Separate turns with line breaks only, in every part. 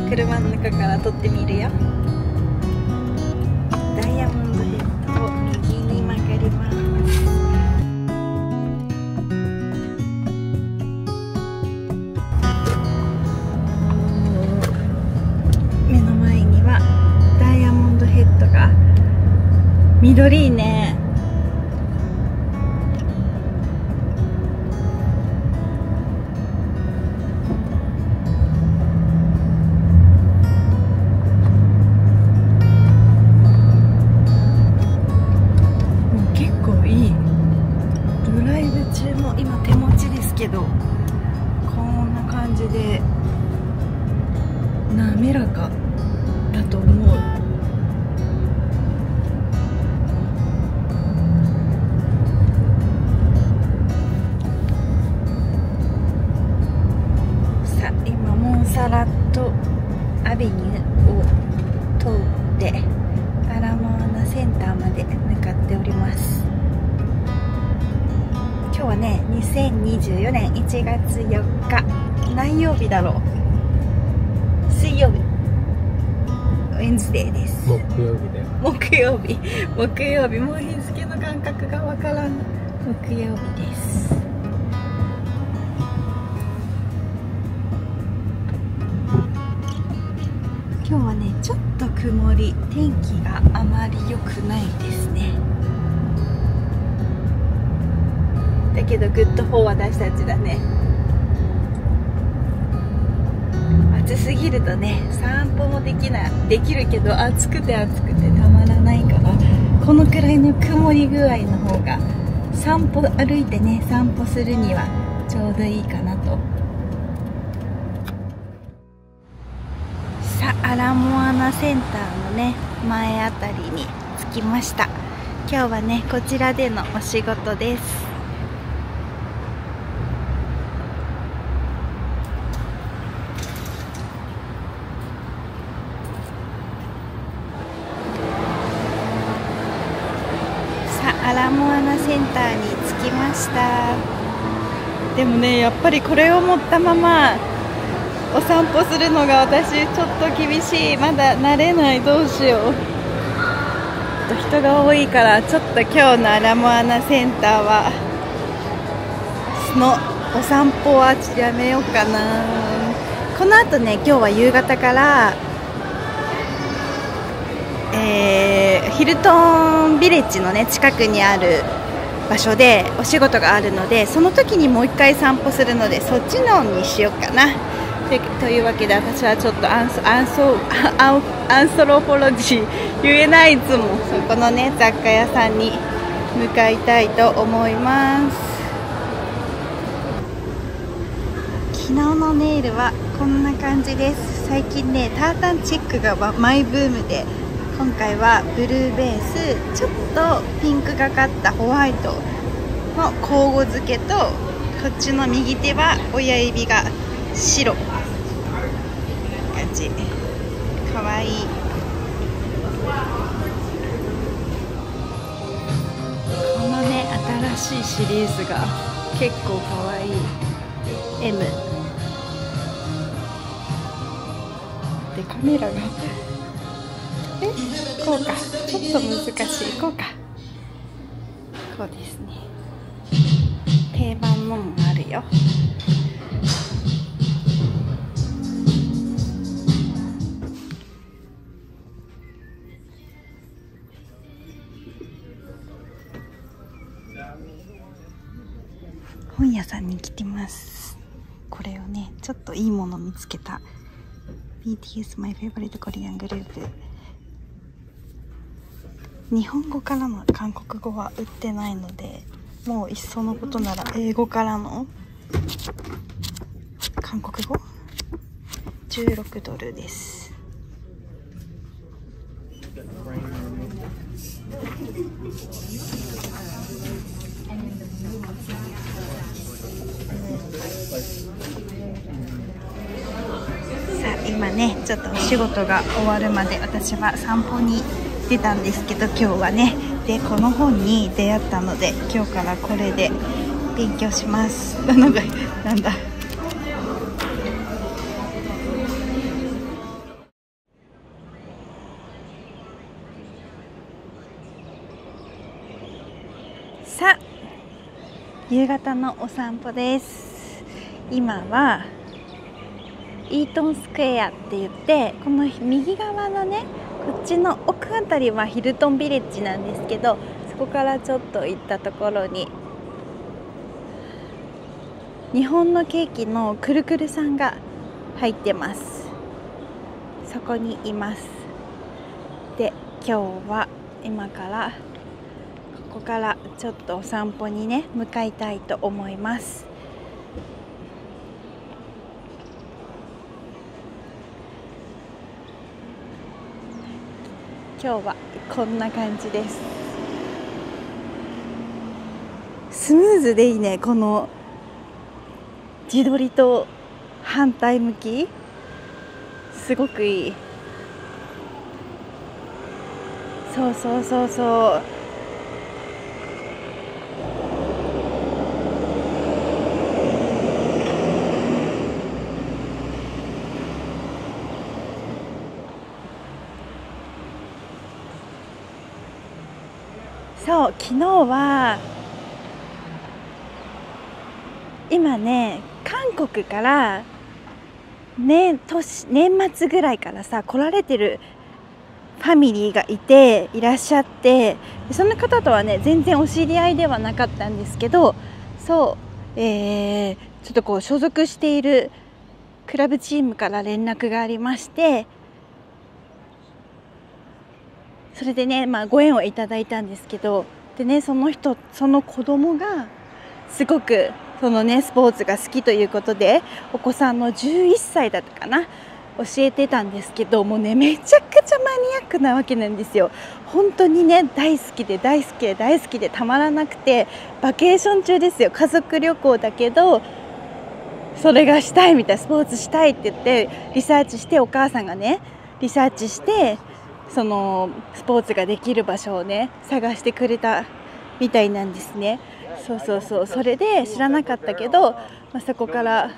車の中から撮ってみるよ。ダイヤモンドヘッドを右に曲がります。目の前にはダイヤモンドヘッドが緑いいね。今手持ちですけど、こんな感じで滑らかだと思う。さあ今モンサラットアベニューを通ってアラモアナセンターまで向かっております。今日はね、2024年1月4日何曜日だろう。水曜日、ウェンズデーです。
木曜日だよ。
木曜日、もう日付の感覚がわからん。木曜日です。今日はね、ちょっと曇り、天気があまり良くないですね。だけどグッドフォー私たちだね。暑すぎるとね、散歩もできるけど、暑くてたまらないから、このくらいの曇り具合の方が歩いてね、散歩するにはちょうどいいかなと。さあ、アラモアナセンターのね、前あたりに着きました。今日はね、こちらでのお仕事です。アラモアナセンターに着きました。でもね、やっぱりこれを持ったままお散歩するのが私ちょっと厳しい。まだ慣れない。どうしよう。人が多いからちょっと今日のアラモアナセンターはお散歩はやめようかな。この後ね、今日は夕方からヒルトンビレッジのね、近くにある場所でお仕事があるので、その時にもう一回散歩するので、そっちのにしようかな。というわけで、私はちょっとアンソロフォロジー言えない。いつもそこのね、雑貨屋さんに向かいたいと思います。昨日のネイルはこんな感じです。最近ね、タータンチェックがマイブームで、今回はブルーベース、ちょっとピンクがかったホワイトの交互付けと、こっちの右手は親指が白感じ。かわいい。このね、新しいシリーズが結構かわいい。 M でカメラがこうか、ちょっと難しい。こうか、こうですね。定番のもあるよ。本屋さんに来てます。これをね、ちょっといいもの見つけた。 BTS My Favorite Korean Group。日本語からの韓国語は売ってないので、もういっそのことなら英語からの韓国語16ドルです。さあ今ね、ちょっとお仕事が終わるまで私は散歩に出たんですけど、今日はね、でこの本に出会ったので、今日からこれで勉強します。なんだ夕方のお散歩です。今はイートンスクエアって言って、この右側のね、こっちの奥あたりはヒルトンビレッジなんですけど、そこからちょっと行ったところに日本のケーキのくるくるさんが入ってます。そこにいます。で、今日は今からここからちょっとお散歩にね向かいたいと思います。今日はこんな感じです。スムーズでいいね。この自撮りと反対向きすごくいい。そうそうそうそう。そう、昨日は今ね、韓国から年末ぐらいからさ来られてるファミリーがいらっしゃって、その方とはね全然お知り合いではなかったんですけど、そう、ちょっとこう所属しているクラブチームから連絡がありまして、それでね、ご縁をいただいたんですけど、でね、その子供がすごくそのねスポーツが好きということで、お子さんの11歳だったかな、教えてたんですけど、もうねめちゃくちゃマニアックなわけなんですよ。本当にね大好きで大好きで大好きでたまらなくて、バケーション中ですよ。家族旅行だけどそれがしたいみたいな、スポーツしたいって言ってリサーチして、お母さんがねリサーチしてそのスポーツができる場所をね探してくれたみたいなんですね。そうそうそう。それで知らなかったけど、そこから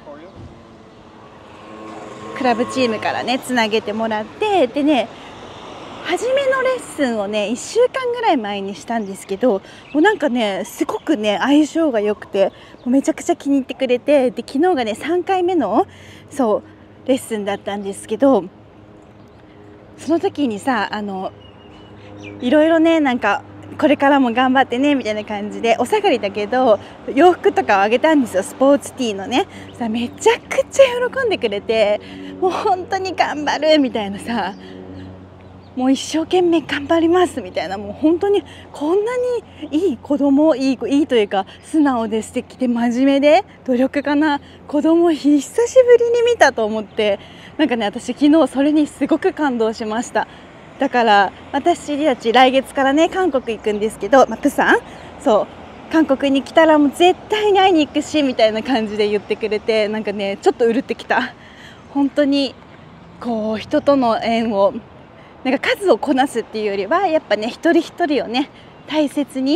クラブチームからねつなげてもらって、でね、初めのレッスンをね1週間ぐらい前にしたんですけど、もうなんかねすごくね相性が良くて、もうめちゃくちゃ気に入ってくれて、で昨日がね3回目のそうレッスンだったんですけど、その時にさいろいろね、なんかこれからも頑張ってねみたいな感じで、お下がりだけど洋服とかをあげたんですよ。スポーツティーのね。さ、めちゃくちゃ喜んでくれて、もう本当に頑張るみたいなさ、もう一生懸命頑張りますみたいな、もう本当にこんなにいい子供、いいというか素直で素敵で真面目で努力家な子供を久しぶりに見たと思って、なんかね私昨日それにすごく感動しました。だから私たち来月からね韓国行くんですけど、プサン、そう韓国に来たらもう絶対に会いに行くしみたいな感じで言ってくれて、なんかねちょっとうるってきた。本当にこう人との縁をなんか数をこなすっていうよりは、やっぱね一人一人をね大切に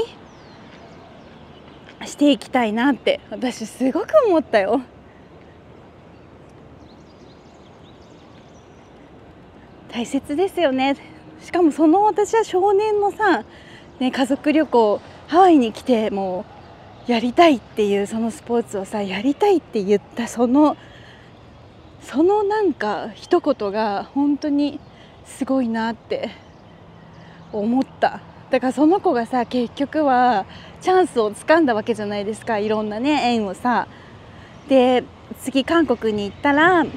していきたいなって私すごく思ったよ。大切ですよね。しかも私は少年のさ、ね、家族旅行ハワイに来てもうやりたいっていうそのスポーツをさやりたいって言ったそのなんか一言が本当にすごいなって思った。だからその子がさ結局はチャンスをつかんだわけじゃないですか、いろんなね縁をさ。で次韓国に行ったら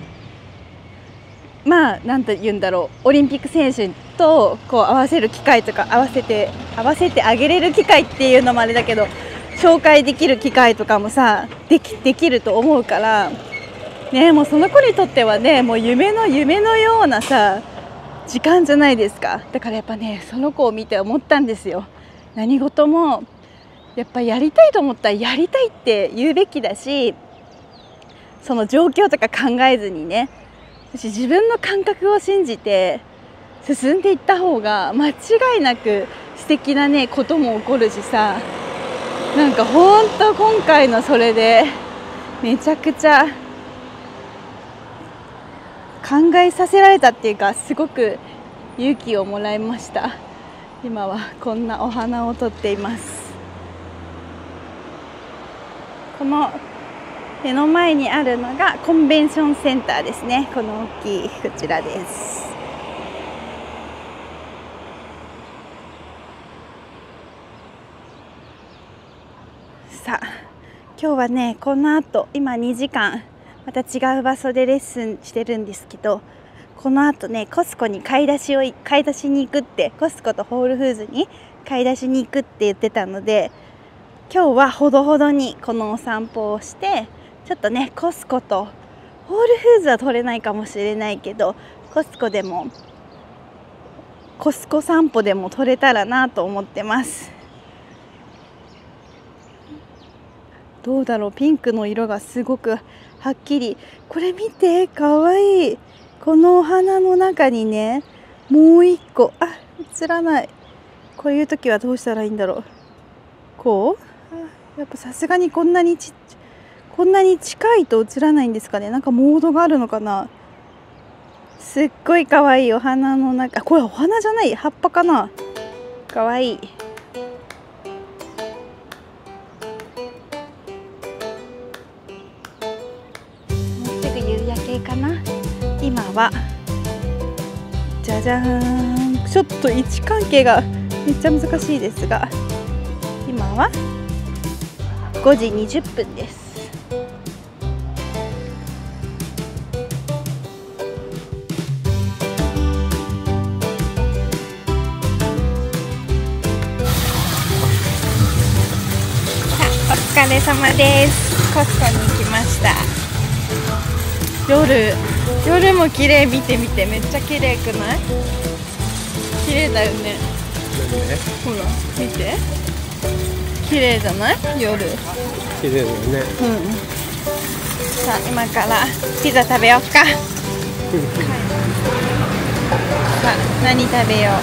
なんて言うんだろう、オリンピック選手とこう合わせる機会とか、合わせてあげれる機会っていうのもあれだけど、紹介できる機会とかもさできると思うからね、もうその子にとってはねもう夢のようなさ時間じゃないですか。だからやっぱねその子を見て思ったんですよ。何事もやっぱやりたいと思ったらやりたいって言うべきだし、その状況とか考えずにね、自分の感覚を信じて進んでいった方が間違いなく素敵なねことも起こるしさ、なんかほんと今回のそれでめちゃくちゃ考えさせられたっていうか、すごく勇気をもらいました。今はこんなお花を撮っています。 この目の前にあるのがコンベンションセンターですね。この大きいこちらです。さあ今日はね、この後今2時間また違う場所でレッスンしてるんですけど、この後ねコスコに買い出しに行くって、コスコとホールフーズに買い出しに行くって言ってたので、今日はほどほどにこのお散歩をして、ちょっとねコスコとホールフーズは取れないかもしれないけど、コスコ散歩でも取れたらなと思ってます。どうだろう、ピンクの色がすごくはっきり。これ見て、かわいい。このお花の中にね、もう一個、映らない。こういう時はどうしたらいいんだろう。こう？やっぱさすがにこんなに近いと映らないんですかね。なんかモードがあるのかな。すっごいかわいいお花の中。これお花じゃない、葉っぱかな。かわいい。かな。今はじゃじゃーん、ちょっと位置関係がめっちゃ難しいですが、今は5時20分です。お疲れ様です。コスコに行きました。夜も綺麗。見て見て、めっちゃ綺麗くない？綺麗だよね。ほら見て、綺麗じゃない？夜
綺麗だよね。
さあ今からピザ食べようか。さあ何食べよう。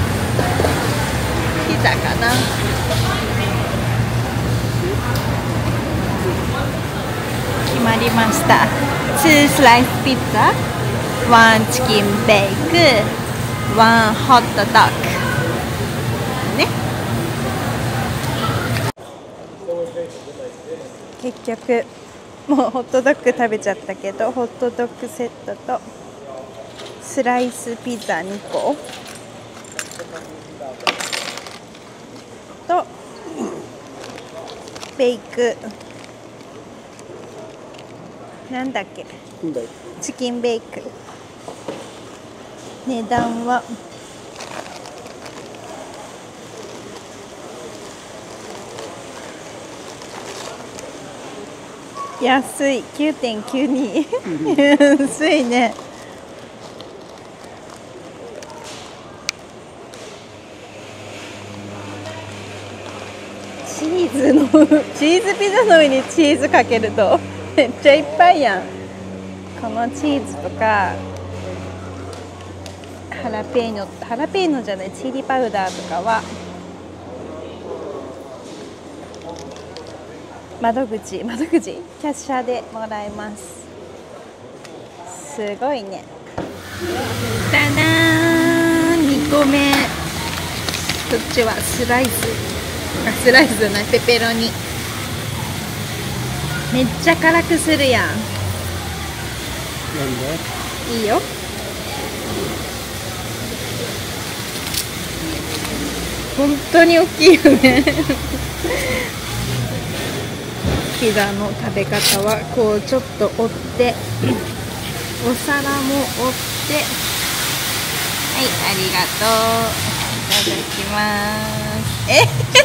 ピザかな。決まりました。2スライスピザ、1チキンベイク、1ホットドッグね。結局もうホットドッグ食べちゃったけど、ホットドッグセットとスライスピザ2個とベイク、なんだっけ、チキンベイク。値段は安い、9.92 安いね。チーズピザの上にチーズかけるとめっちゃいっぱいやん。このチーズとかハラペーニョじゃない、チリパウダーとかは窓口キャッシャーでもらえます。すごいね。だなー、2個目。こっちはスライスじゃない、ペペロニ。めっちゃ辛くするやん。
なん
で？いいよ。本当に大きいよね。ピザの食べ方はこうちょっと折ってお皿も折って、はい、ありがとう。いただきます。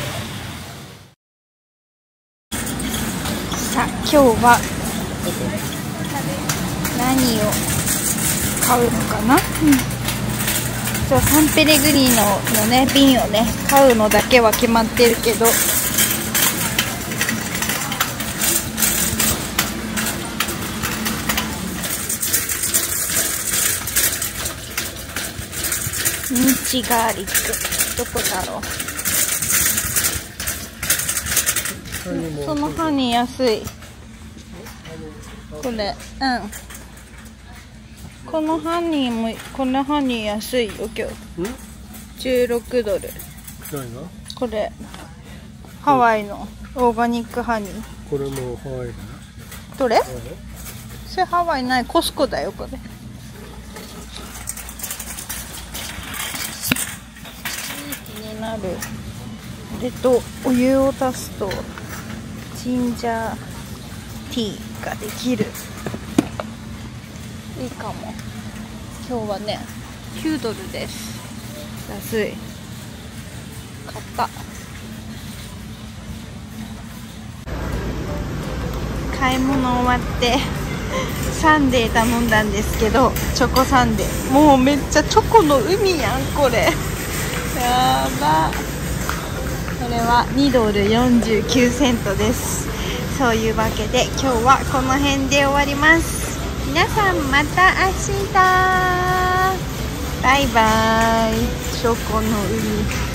さあ今日は何を買うのかな。サンペレグリーノのね瓶をね買うのだけは決まってるけど、ミンチガーリックどこだろう。そのハニー安い。これこのハニー安いよ今日。16ドル。
何が？
これハワイのオーガニックハニー。
これもハワイだな。
どれ？それハワイない、コスコだよこれ。気になる。お湯を足すとジンジャーティーができる。いいかも。今日はね$9です。安い。買った。買い物終わってサンデー頼んだんですけど、チョコサンデー。もうめっちゃチョコの海やんこれ。やば。これは$2.49です。そういうわけで今日はこの辺で終わります。皆さんまた明日。バイバイ。チョコの海。